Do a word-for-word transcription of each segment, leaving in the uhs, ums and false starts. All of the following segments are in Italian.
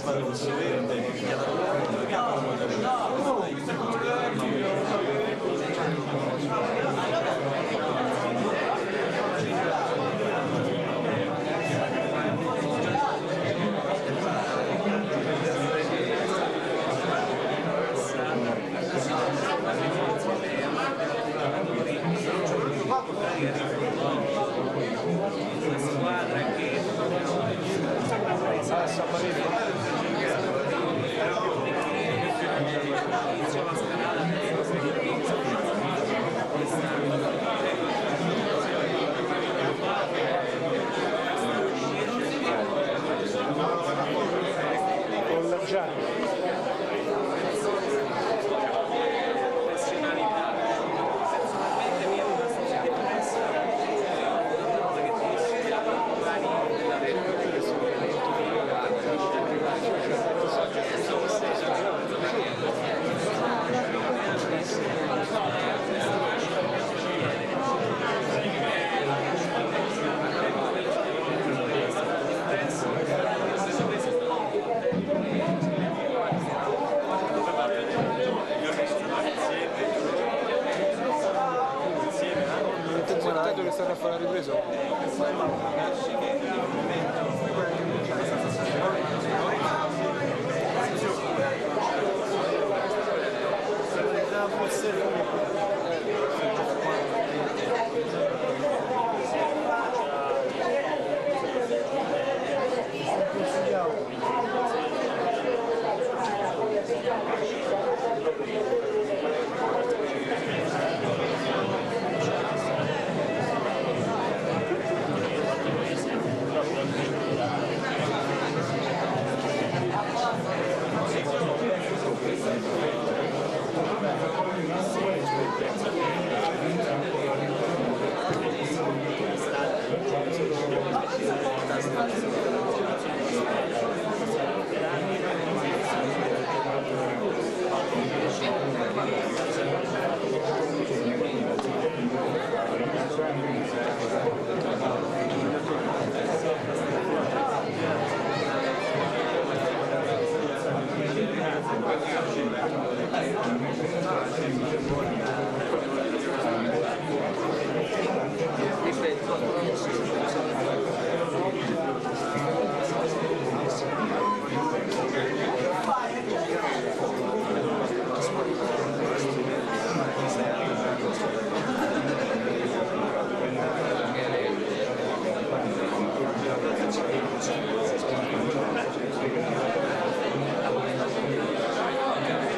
squadra rosso verde gli ha dato una squadra che ah, Sabarino inizia la scalata con la Gianni. Intanto che stanno a fare la ripresa. Thank you.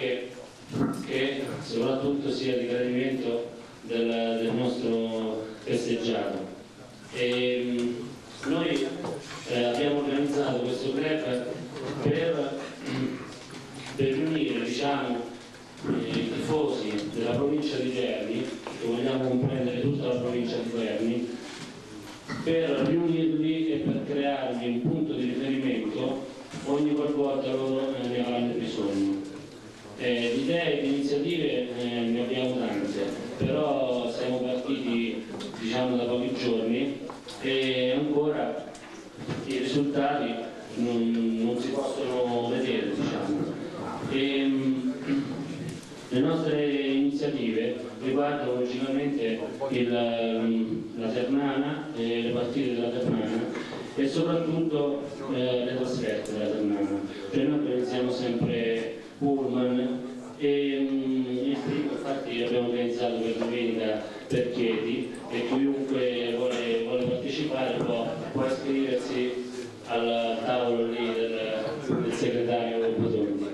anche che soprattutto sia di gradimento del, del nostro festeggiato. E, noi eh, abbiamo organizzato questo club per, per riunire, diciamo, i tifosi della provincia di Terni, che vogliamo comprendere tutta la provincia di Terni, per riunirli e per crearvi un punto di riferimento ogni qualvolta loro ne avranno bisogno. Eh, di idee e di iniziative eh, ne abbiamo tante, però siamo partiti, diciamo, da pochi giorni e ancora i risultati non, non si possono vedere, diciamo. E, mh, le nostre iniziative riguardano logicamente il, la Ternana, e le partite della Ternana e soprattutto eh, le trasferte della Ternana. Cioè noi organizziamo sempre pullman e mh, il primo infatti abbiamo organizzato per domenica per Chieti e chiunque vuole, vuole partecipare può, può iscriversi al tavolo lì del, del segretario Botondi.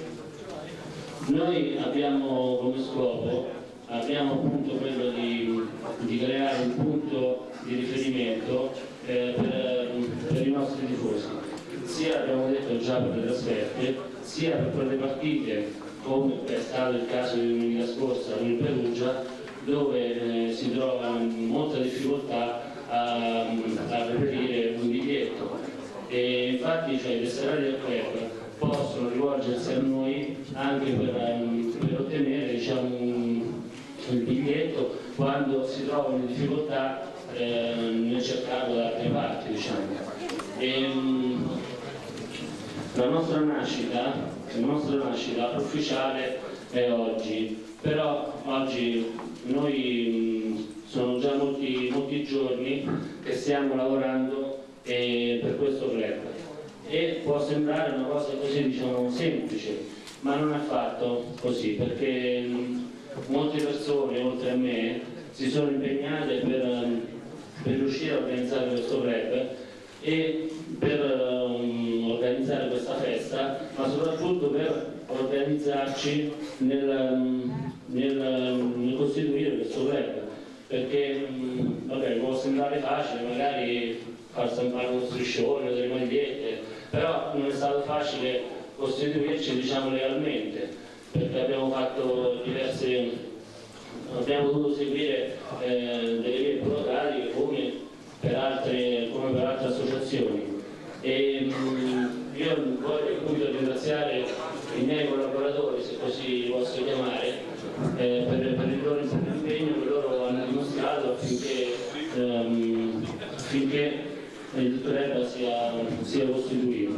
Noi abbiamo come scopo, abbiamo appunto quello di, di creare un punto di riferimento eh, per, per i nostri tifosi, sia abbiamo detto già per le trasferte, sia per quelle partite come è stato il caso di domenica scorsa con il Perugia, dove eh, si trova molta difficoltà a, a reperire un biglietto e infatti cioè, i tesserati del club possono rivolgersi a noi anche per, um, per ottenere, diciamo, un, un biglietto quando si trovano in difficoltà eh, nel cercarlo da altre parti, diciamo. E, um, la nostra nascita, la nostra nascita ufficiale è oggi, però oggi noi um, sono già molti, molti giorni che stiamo lavorando eh, per questo club. E può sembrare una cosa così, diciamo, semplice, ma non è affatto così, perché mh, molte persone, oltre a me, si sono impegnate per, per riuscire a organizzare questo club e per um, organizzare questa festa, ma soprattutto per organizzarci nel, nel, nel costituire questo club, perché mh, vabbè, può sembrare facile, magari far stampare uno striscione o delle magliette, però non è stato facile costituirci, diciamo, legalmente, perché abbiamo fatto diverse, abbiamo dovuto seguire eh, delle vie burocratiche come per altre, come per altre associazioni. E mh, io voglio appunto ringraziare i miei collaboratori, se così li posso chiamare, eh, per, per il loro impegno che loro hanno dimostrato affinché, ehm, affinché il club sia, sia costituito.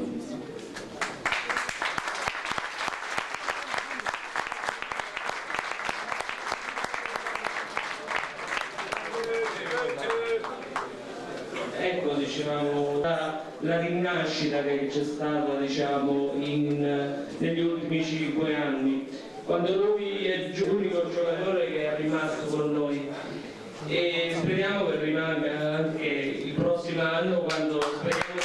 Ecco, diciamo, la, la rinascita che c'è stata, diciamo, in, negli ultimi cinque anni, quando lui è l'unico giocatore che è rimasto con noi. E speriamo che rimanga anche il prossimo anno, quando speriamo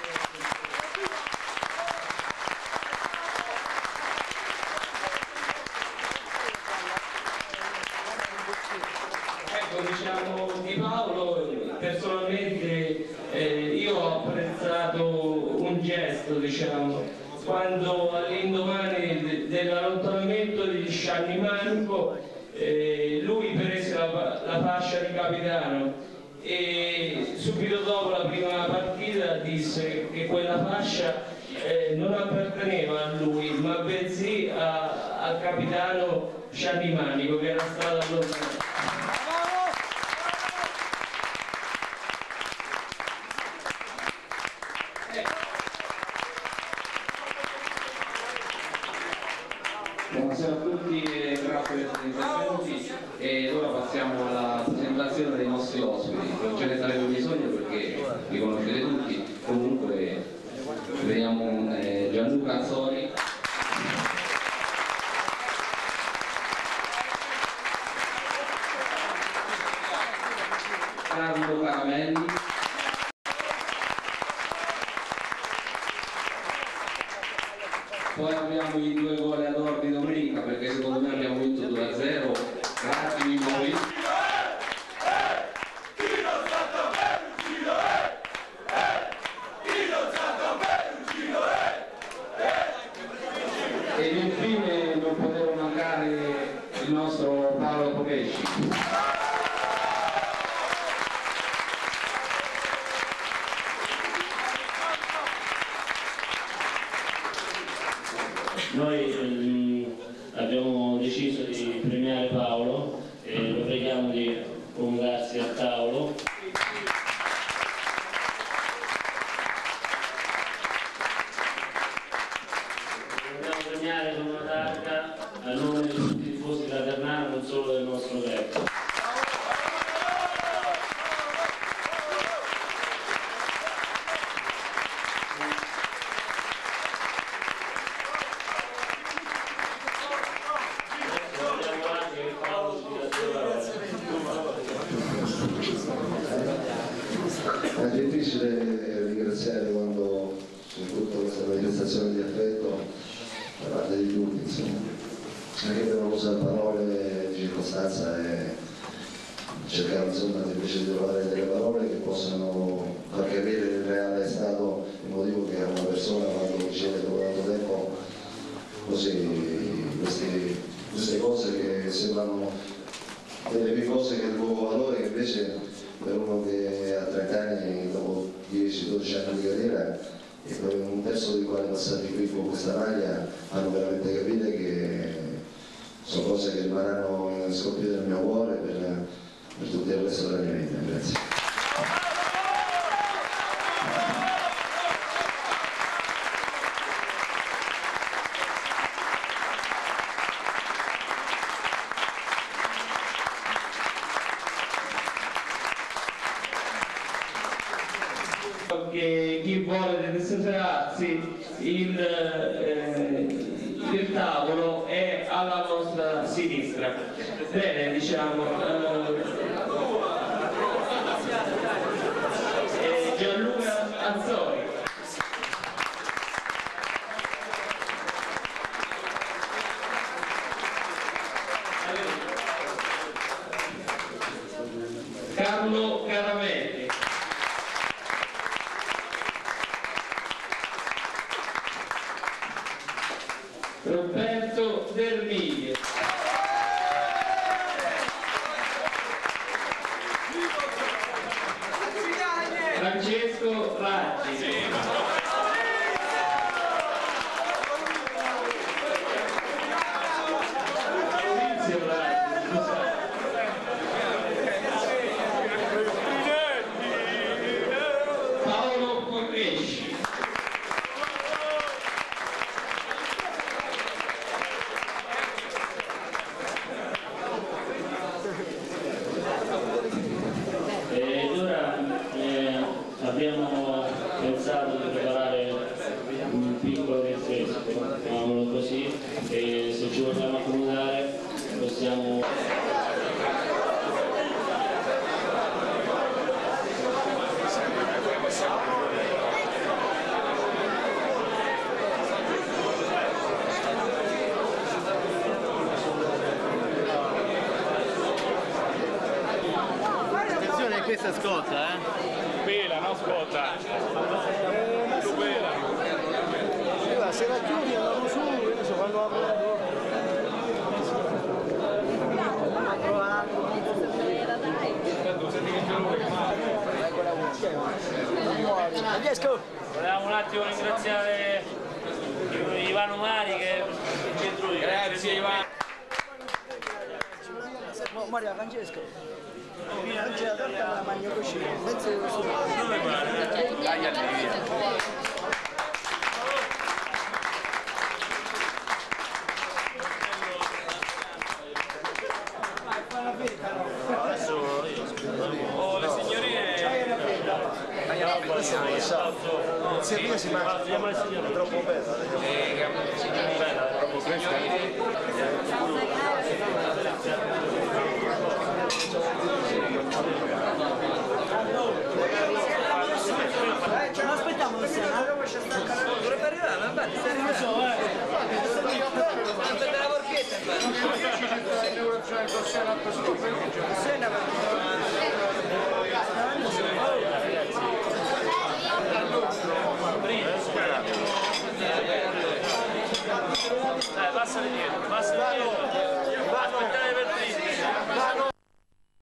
ecco, diciamo, di Paolo personalmente eh, io ho apprezzato un gesto, diciamo, quando all'indomani de dell'allontanamento di Scianni Manico Eh, lui prese la, la fascia di capitano e subito dopo la prima partita disse che quella fascia eh, non apparteneva a lui, ma bensì al capitano Scianni Manico, che era stato allontanato. Buonasera a tutti e grazie per essere intervenuti e ora passiamo alla presentazione dei nostri ospiti. Non ce ne sarebbe bisogno perché li conoscete tutti, comunque vediamo eh, Gianluca Azzori, Carlo Caramelli, poi abbiamo i due gol ad or di domenica, perché secondo me abbiamo vinto due a zero, grazie di voi. Ed infine non poteva mancare il nostro Paolo Popesci. Noi ehm, abbiamo deciso di premiare Paolo e lo preghiamo di congregarsi al tavolo. Vogliamo premiare con una targa a nome di tutti i tifosi della Ternana, non solo del nostro vecchio. È difficile ringraziare quando c'è tutta questa manifestazione di affetto da parte di tutti, insomma. Anche per non usare parole di circostanza e cercare insomma invece di trovare delle parole che possano far capire il reale stato, il motivo che una persona quando riceve dopo tanto tempo così questi, queste cose che sembrano delle mie cose che hanno poco valore, che invece per uno che ha trenta anni, dopo dieci dodici anni di carriera e per un terzo dei quali passati qui con questa maglia, hanno veramente capito che sono cose che rimarranno scolpite nel mio cuore per, per tutto il resto della mia vita. Grazie. Che chi vuole desenterrarsi il, eh, il tavolo è alla vostra sinistra. Bene, diciamo eh, eh, Gianluca Azzori. Carlo Caramelli. Roberto Dermiglia. Francesco Raggi. Maurizio Raggi, scusate. Paolo Popesci. Ed ora eh, abbiamo pensato di preparare un piccolo rinfresco, chiamiamolo così, e se ci vogliamo accomodare possiamo... Questa scotta, eh? Pela, no scotta. Tu pela. Allora, se la chiudi andiamo su, io so quando apro la porta. Francesco! Volevamo un attimo ringraziare Ivano Mari che è il centro di... Grazie Ivano! No, Maria, Francesco! Non c'è la torta ma la mangio così, mezzo su. Dai a adesso io oh, le signorine non si arriva, si mangia. È troppo bella. bella, è troppo fresca. Non aspettiamo la sera. arrivando, infatti sta arrivando. so, eh. Aspetta la porchetta, infatti. Dai, passali dietro, passali dietro.